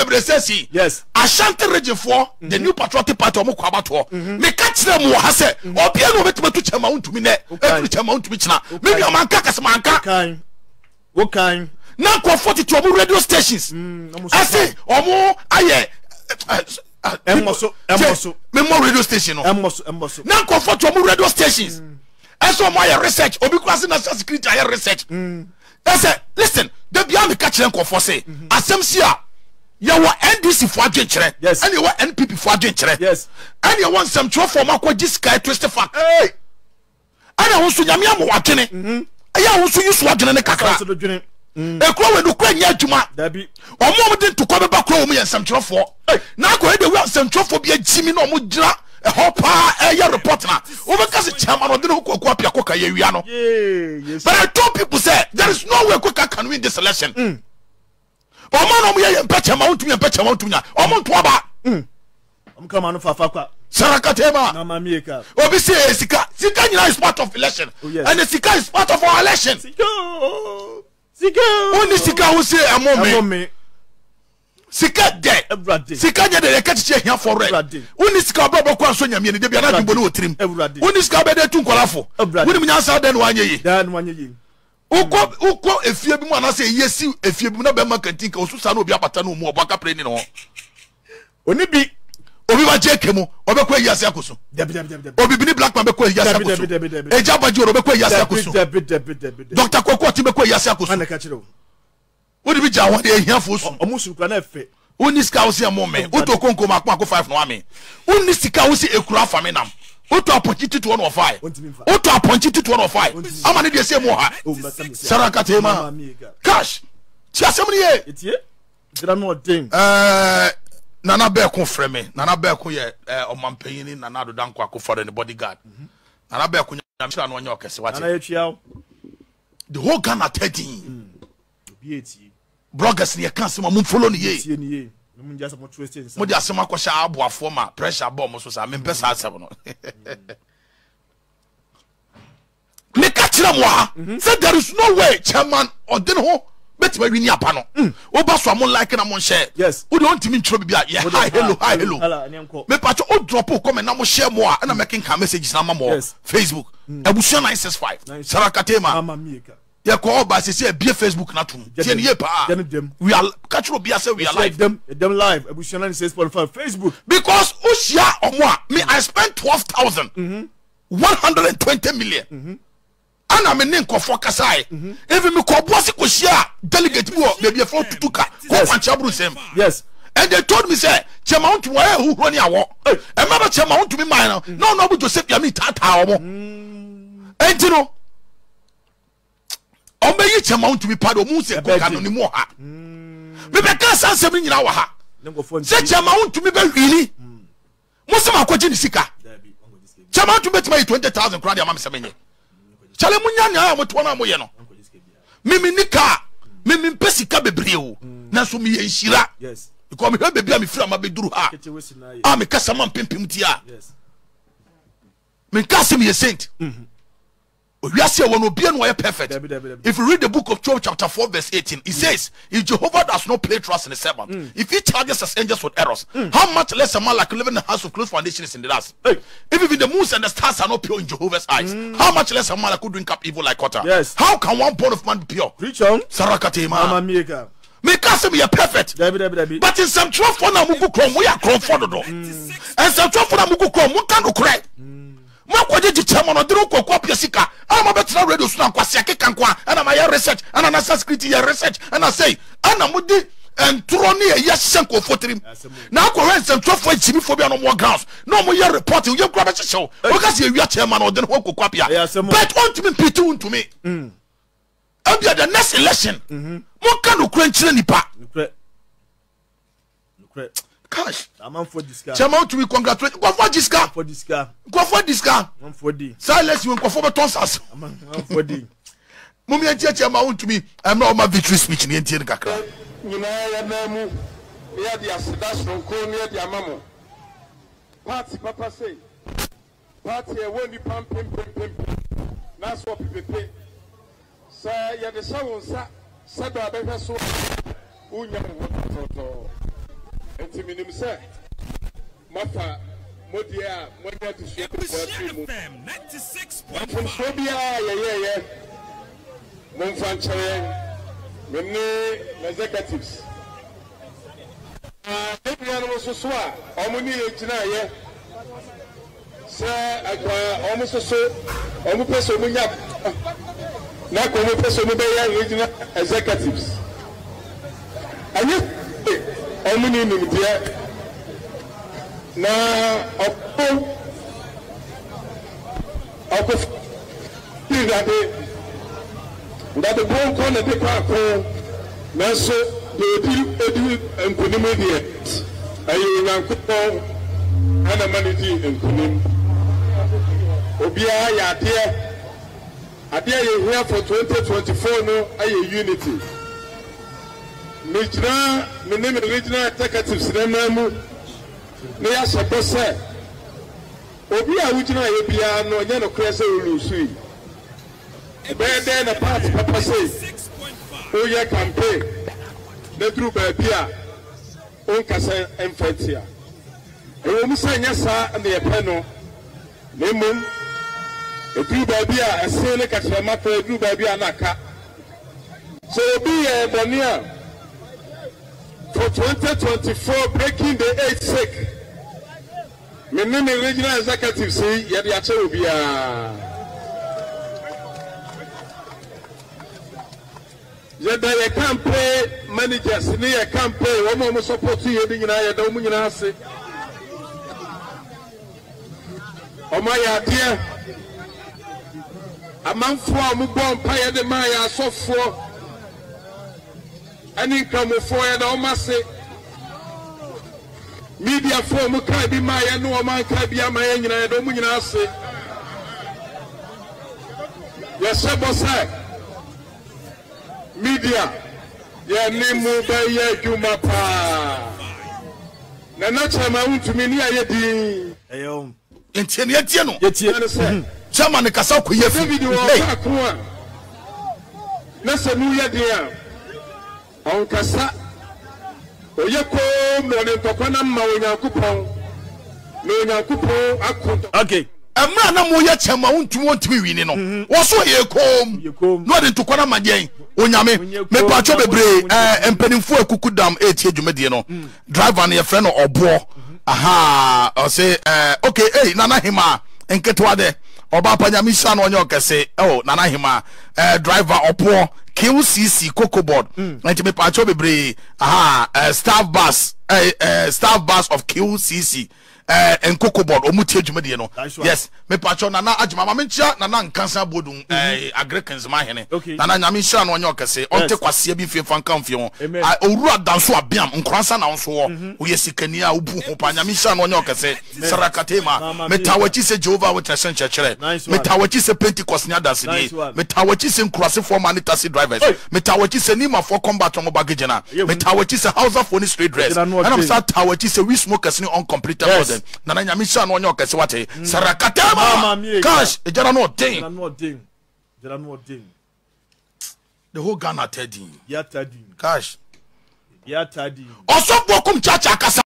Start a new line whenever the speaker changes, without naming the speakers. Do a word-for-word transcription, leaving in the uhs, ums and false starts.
bebre say
yes
Ashanti region for the new patriotic party omo kwa bato me ka kire mo ha se obi no betima to chama untumi ne e chama untumi china me bi amanka kasamanka
kan wo kan
na ko forty-two omo radio stations I say omo aye
Emoso, emoso.
Me more radio station no.
Emoso, emoso.
Na ko for to radio stations. Eso mo ya research, obi kwase national security ya research. Mm. Say, listen, the bia me catch them ko for say. Asem sia, ya wa N D C for adwenkyere.
Yes.
And ya wa N P P for adwenkyere.
Yes.
And ya want some tro for makwa sky twist fact. Hey. And ya wonso nyame am wadwene. Mhm. Ya wonso yusu wadwene ne kakra.
So dwene.
E kro we no kwa nya adwuma.
Dabi.
Omo mo de to kwa be ba kro wo mu ye nsɛmtwerɛfoɔ. Na ko e de we nsɛmtwerɛfoɔ bi agimi na omo gyina e ho pa e ya report na. Wo be ka se chama no de no ko ko apia ko ka ye wia no.
Yes.
But I told people say there is no way Kweka can win this election. Mm. Omo no mo ye mpa chama untumi mpa chama untumi nya. Omo nto aba. Mm.
Omo kama no fafa kwa.
Sarakatema.
Na mamieka.
Obi say sika sika nyina is part of election.
Oh, yes.
And the sika is part of our election.
Sika. Sika.
Only sika who say amome.
Amome.
Sika de.
Everyday.
Sika nya de katiche hia for red. Only sika baba kwa so nyame ne de bia na dumbo no otrim. Only sika be de tu nkolafo. Woni mnyansa de no anye yi.
Dan no anye yi.
Uko uko efie bi mu anase yesi efie bi na be makantinka osusa na obi abata no mu obaka preni no.
Oni bi
obi ba je kemu obekwa yase akoso.
Debi debi debi.
Obi bi ni black man bekwa yase akoso. Eja baji oro bekwa yase akoso.
Debi debi debi.
Doctor Kweko ti bekwa yase akoso.
Ana ka kire.
Wodi bi ja won de hiafo su.
Omo su kura na efe.
Uni sika wo se amome. Uto konko makwa ko five no ame. Uni sika wo se ekura fami nam. Uto aponchiti to one oh five. Uto aponchiti to one oh five. Ama ne de se mo ha. Sarakatema. Cash. Ti asem ne ye.
Etie. Dira no odin.
Eh Nana Beko frame me. Nana Beko ye eh omampanyini Nana do danko akofo the bodyguard. Nana Beko nyamsha no anya okese wate.
Nana yetwa.
The whole Ghana thirteen.
Obi eti.
Bloggers ne kan se mo follow ne ye.
Tie ne ye. Mo nja se mo trust in.
Mo di asema ko sha aboafo ma pressure bomb so sa me pesa asem no. Me ka kire mo ha. Say there is no way chairman odin ho bet me wini apa no. Oba so am like na mo share.
Yes.
We don't ntimi ntro bibia. Yeah, hi hello hi hello. Me patcho o drop o comment na mo share mo a na making ka messages na ma mo Facebook. Abusia nine six five. Sarakatema.
Mama mieka.
Ya ko ba se se bia Facebook na tum. Tie ne ye pa. We are catch bia say we are live.
Them them live. Abusia nine six five Facebook.
Because Ushia omo a me I spent twelve thousand one hundred twenty million. Mm-hmm. Ana me nen kofo kasai even me ko boss ko shia delegate bi o be for tutuka ko kwancha bru sem.
Yes.
And they told me say chema to where who run awo e ma ba chema to me mine no no bu Joseph ya me tata omo enti no o me yi chema to me pado mu se ko kanu ni mo ha me be ka sansem nyina wa ha se chema to me be hwini mo se ma kwaji ni sika chema to me twenty thousand crowd ya ma me se menye chale munya nya mo to na mo ye no mimi nika mimi mpesika bebre o na so me yenhira.
Yes.
Because me hear baby am free am abeduru ha. Ah me kasa man pimpim tia.
Yes.
Me kasa me saint. Mhm. We are say one obi no are perfect. If you read the book of Job chapter four verse eighteen, it says, if Jehovah does not play trust in the servant, mm. if he charges us angels with errors, mm. how much less a man like living in the house of close foundations in the dust? Hey. If even the moons and the stars are not pure in Jehovah's eyes, mm. how much less a man like could drink up evil like water?
Yes.
How can one born of man be pure?
Preach on.
Sarakatema.
Mama mieka.
Me kase me perfect.
Dabi dabi dabi.
But in some twelve for na mugu krom, we are krom for the door. And some twelve for na mugu krom, we can't cry. Ma kwaje di chairman o dero kokwa piasika ama betra radio so na Nkwasiafuo kankwa ana ma ya research ana na security ya research ana say ana mudi entro ne ya hyenko fotirim na akwa wen twelve Agyimifuo bia no mo grounds no mo ya report you kura be hyew o ka se ya chairman o dero kokwa pia but want me pity want me mm abia the next election mo ka no kura nkyire nipa
nukre nukre
cash
amam for discount
chairman to we congratulate go for discount
for discount
go for discount
am for di
silence you go for betonsas
am for di
mummy antie chairman want to me I'm not my victory speech ni antie kakra
nyina ya na mu ya dia sida sonko ni ya dia mamo party papa say party e woni pam pem pem pem na so pepepe sa ya de sa won sa sa do abehwe so unya mo toto enti minim sɛ mafa modia modia to share the mu mfomso biara yɛyɛyɛ momfa nkyerɛ me ne executives ebia no so so a ɔmo ne yɛgyinaeɛ sɛ akwa ɔmo so so ɔmo pɛ sɛ ɔmo nya na kɔ ɔmo pɛ sɛ ɔmo bɛyɛ regional executives ɛnyɛ ɔmo ne nimdeɛ na ɔko ɔko ndade ndade bɔnkɔ na de kɔ ako nanso de edi edi nkunim deɛ ɛyɛ onyankopɔn ɛna ma ne di nkunim obiara yɛ adeɛ adeɛ yɛ hia for twenty twenty-four no ɛyɛ unity me gyina me ne me regional executives na ma mu na ya hyɛ sɛ obi a wogyina yɛ biara no ɔnyɛ no korɛ sɛ ɔlusu yi ɛbɛyɛ dɛn na party papa sɛ woyɛ campaign na duru baabi a wonkasa ɛmfa ntia ɛwɔ mu sɛ nyɛ saa na yɛpɛ no na mmom ɛduru baabi a ɛsee ne kakyerɛma fa ɛduru baabi a naka sɛ obi yɛ bɔne a for twenty twenty-four breaking the eight sake me ne me regional executive say yɛde akyɛ obiara yɛda yɛ campaign managers ne yɛ campaign wɔn a wɔn support yɛ de nyinaa yɛda wɔn nyinaa ase wɔn ayɛ adeɛ amanfoɔ a wɔn bɔ mpa yɛ de maa yɛ asɔfoɔ ɛne nkramofoɔ yɛda wɔn ase media for mu kai bi ma ya no ma kai bi ama ya nyina ya do mu nyina ase ya se bosa media ya ni mu ba ya juma pa na na chama untumi ni aye din
eyo
entie ne etie no
yetie
chama ne kasa ko yefi
video ka ko a na se nu ya din a on kasa oye ko mo ne ntokwana ma onyankopon na onyankopon akọ
okay
emra na mo ye chema wontum wontumi wini no wo so ye kom no de ntokwana ma den onyame me pacho bebre eh empanimfo akuku dam etie dwumedie no driver na ye frɛ no obo aha o say eh okay eh nana hima enketo ade oba panyami sha no onye okese oh nana hima eh driver opo Q C C Coco board nti me pacho bebre aha uh, staff bus uh, uh, staff bus of Q C C uh, and Coco board omutie dwumade no yes me pacho na na agima ma menchia na na nkansa bodun mm -hmm. uh, agrikens ma hene okay. na na nyame hia no onye okese onte kwase bi fie fanka mfie ho owura danso abiam nkransa na nso wo oye sikani a obu ho pa nyame hia no onye okese sarakatema metawachi se Jehovah Witness nchechere metawachi se Pentecost nya dasini metawachi se nkurase for manitasi drivers metawachi se nima for combat on baggage na metawachi se house for ni straight dress and I'm sa tawachi se we smokers ni uncompleted modern na na nyame hia no onye okese wate sarakatema cash ejara no ding
ejara no ding ejara no ding
the whole Ghana thirteen
ya thirteen
cash
ya thirteen
osopo kum chacha akasa